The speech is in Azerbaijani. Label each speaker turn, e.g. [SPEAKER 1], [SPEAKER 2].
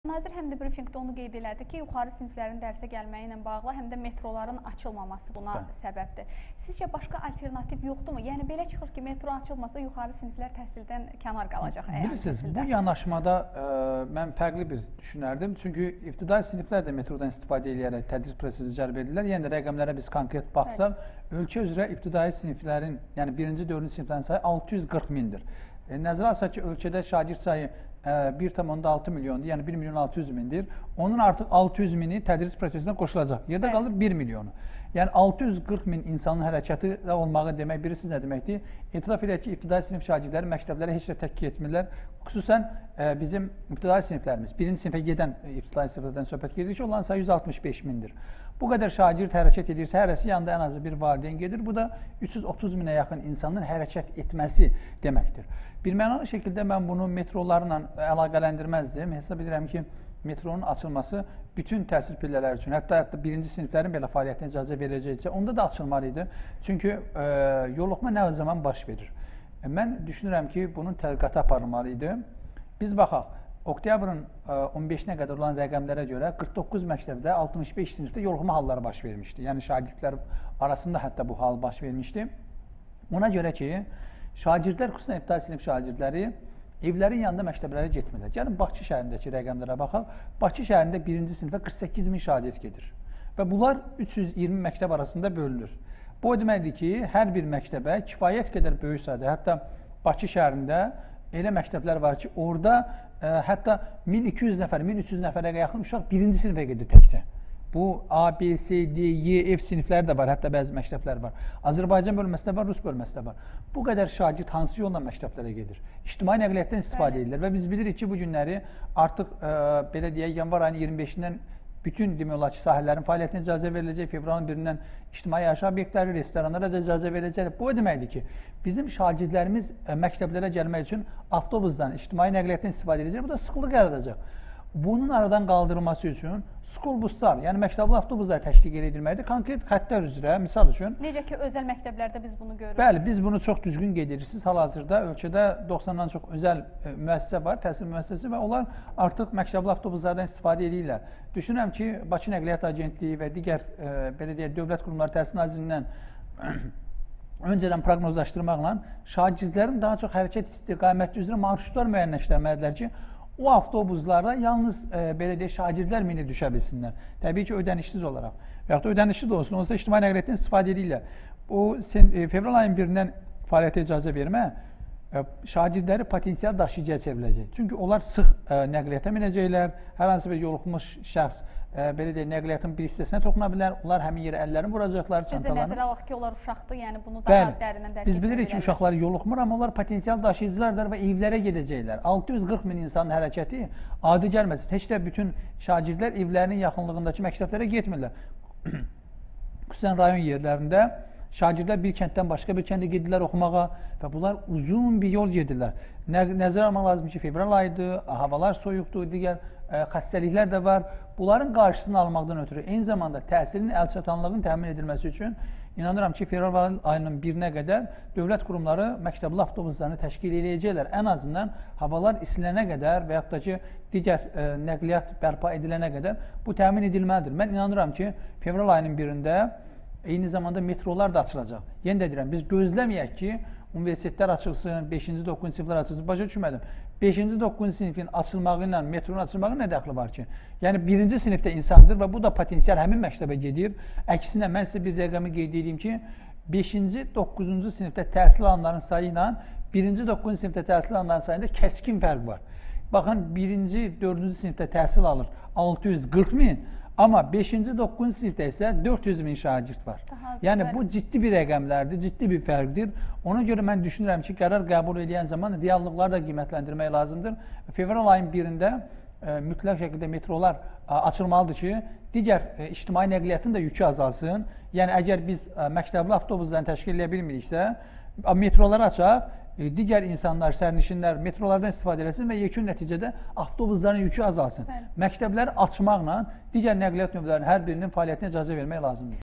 [SPEAKER 1] Nazir həm də brifinqdə onu qeyd elədi ki, yuxarı siniflərin dərsə gəlməyi ilə bağlı həm də metroların açılmaması buna səbəbdir. Sizcə başqa alternativ yoxdurmu? Yəni belə çıxır ki, metro açılmasa yuxarı siniflər təhsildən kənar qalacaq.
[SPEAKER 2] Bilirsiniz, bu yanaşmada mən fərqli bir düşünərdim. Çünki ibtidai siniflər də metrodan istifadə edərək tədris prosesi cəlb edirlər. Yəni rəqəmlərə biz konkret baxsaq, ölkə üzrə ibtidai siniflərin, yəni 1-ci, 4-cü siniflərin sayı 640 mindir. Nəzərə alsaq ki, ölkədə şagird sayı 1,6 milyondur, yəni 1 milyon 600 mindir. Onun artıq 600 mini tədris prosesinə qoşulacaq. Yerdə qalır 1 milyonu. Yəni 640 min insanın hərəkəti olmağı demək, birisi nə deməkdir? İtiraf edək ki, ibtidai sinif şagirdləri məktəblərə heç də təkki etmirlər. Xüsusən bizim ibtidai siniflərimiz, 1-ci sinifə gedən ibtidai siniflərdən söhbət gedir ki, onların sayı 165 mindir. Bu qədər şagird hərəkət edirsə, hərəsi yanında ən azı bir valideyn gedir. Bu da 330 minə yaxın insanın hərəkət etməsi deməkdir. Birmənalı şəkildə mən bunu metrolarla əlaqələndirməzdim. Hesab edirəm ki, metronun açılması bütün təhsil pillələri üçün, hətta 1-ci siniflərin belə fəaliyyətinə icazə verəcəksə, onda da açılmalıydı. Çünki yoluxma nə zaman baş verir? Mən düşünürəm ki, bunun tədqiqatı aparılmalıydı. Biz baxaq, oktyabrın 15-nə qədər olan rəqəmlərə görə 49 məktəbdə 65 sinifdə yoluxma halları baş vermişdi. Yəni şagirdlər arasında hətta bu hal baş vermişdi. Ona görə ki, şagirdlər, xüsusən ibtidai sinif şagirdləri evlərin yanında məktəblərə getmirlər. Gəlin Bakı şəhərindəki rəqəmlərə baxaq. Bakı şəhərində 1-ci sinifə 48 min şagird gedir və bunlar 320 məktəb arasında bölünür. Bu o deməkdir ki, hər bir məktəbə kifayət qədər böyük sayda, hətta Bakı şəhərində elə məktəblər var ki, orada hətta 1200 nəfər, 1300 nəfərə yaxın uşaq 1-ci sinifə gedir təkcə. Bu A, B, C, D, Y, F sinifləri də var, hətta bəzi məktəblər var. Azərbaycan bölməsində var, Rus bölməsində var. Bu qədər şagird hansı yolla məktəblərə gedir? İctimai nəqliyyatdan istifadə edilir və biz bilirik ki, bu günləri artıq belə deyək, yanvar ayının 25-dən bütün demək olar ki, sahələrin fəaliyyətinə icazə veriləcək, fevralın 1-dən ictimai yaşayış obyektləri, restoranlara da icazə veriləcək. Bu o deməkdir ki, bizim şagirdlərimiz məktəblərə gəlmək üçün avtobusdan, ictimai nəqliyyatdan istifadə edəcək, bu da sıxlıq yaradacaq. Bunun aradan qaldırılması üçün school buslar, yəni məktəbli avtobuslar təşkil edilməlidir. Konkret xəttlər üzrə, misal üçün.
[SPEAKER 1] Necə ki, özəl məktəblərdə biz bunu görürük.
[SPEAKER 2] Bəli, biz bunu çox düzgün qeyd edirsiniz. Hal-hazırda ölkədə 90-dan çox özəl müəssisə var, təhsil müəssisəsi və onlar artıq məktəbli avtobuslardan istifadə edirlər. Düşünürəm ki, Bakı Nəqliyyat Agentliyi və digər belə deyək, dövlət qurumları Təhsil Nazirliyindən öncədən proqnozlaşdırmaqla şagirdlərin daha çox hərəkət istiqaməti üzrə marşrutlar müəyyənləşdirməlidirlər ki, o avtobuslarda yalnız belə deyək, şagirdlər mini düşə bilsinlər. Təbii ki, ödənişsiz olaraq. Və yaxud da ödənişli də olsun, olsa ictimai nəqliyyatdan istifadə edirlər. Bu, fevral ayın 1-dən fəaliyyətə icazə vermə şagirdləri potensial daşıyıcıya çevriləcək. Çünki onlar sıx nəqliyyata minəcəklər, hər hansı bir yoluxmuş şəxs belə deyək, nəqliyyatın bir hissəsinə toxuna bilər, onlar həmin yerə əllərini vuracaqlar, çantalarını.
[SPEAKER 1] Nəzərə alaq ki, onlar uşaqdır, yəni bunu daha dərindən dərk
[SPEAKER 2] biz bilirik ki, uşaqlar yoluxmur, amma onlar potensial daşıyıcılardır və evlərə gedəcəklər. 640 min insanın hərəkəti adi gəlməsin. Heç də bütün şagirdlər evlərinin yaxınlığındakı məktəblərə getmirlər. Xüsusən rayon yerlərində şagirdlər bir kənddən başqa bir kəndə gedirlər oxumağa və bunlar uzun bir yol gedirlər. Nəzərə almaq lazım ki, fevral ayıdır, havalar soyuqdur, digər xəstəliklər də var. Bunların qarşısını almaqdan ötürü eyni zamanda təhsilin əlçatanlığının təmin edilməsi üçün inanıram ki, fevral ayının 1-nə qədər dövlət qurumları məktəbli avtobuslarını təşkil edəcəklər. Ən azından havalar isilənə qədər və yaxud da ki, digər nəqliyyat bərpa edilənə qədər bu təmin edilməlidir. Mən inanıram ki, fevral ayının 1-də eyni zamanda metrolar da açılacaq. Yenə də deyirəm, biz gözləməyək ki, universitetlər açılsın, 5-ci, 9-cu siniflər açılsın. Başa düşmədim. 5-ci, 9-cu sinifin açılmağı ilə metronun açılmağı nə dəxli var ki? Yəni, 1-ci sinifdə insandır və bu da potensial həmin məktəbə gedir. Əksinə, mən sizə bir rəqəmi qeyd edeyim ki, 5-ci, 9-cu sinifdə təhsil alanların sayı ilə 1-ci, 9-cu sinifdə təhsil alanların sayında kəskin fərq var. Baxın, 1-ci, 4-cü sinifdə təhsil alır 640 min, amma 5-ci, 9-cu sinifdə isə 400 min şagird var. Yəni, bu ciddi bir rəqəmlərdir, ciddi bir fərqdir. Ona görə mən düşünürəm ki, qərar qəbul edən zaman reallıqları da qiymətləndirmək lazımdır. Fevral ayın 1-də mütləq şəkildə metrolar açılmalıdır ki, digər ictimai nəqliyyatın da yükü azalsın. Yəni, əgər biz məktəbli avtobuslarını təşkil edə bilmiriksə, metroları açaq, digər insanlar, sərnişinlər metrolardan istifadə eləsin və yekun nəticədə avtobusların yükü azalsın. Məktəbləri açmaqla digər nəqliyyat növlərinin hər birinin fəaliyyətinə icazə vermək lazımdır.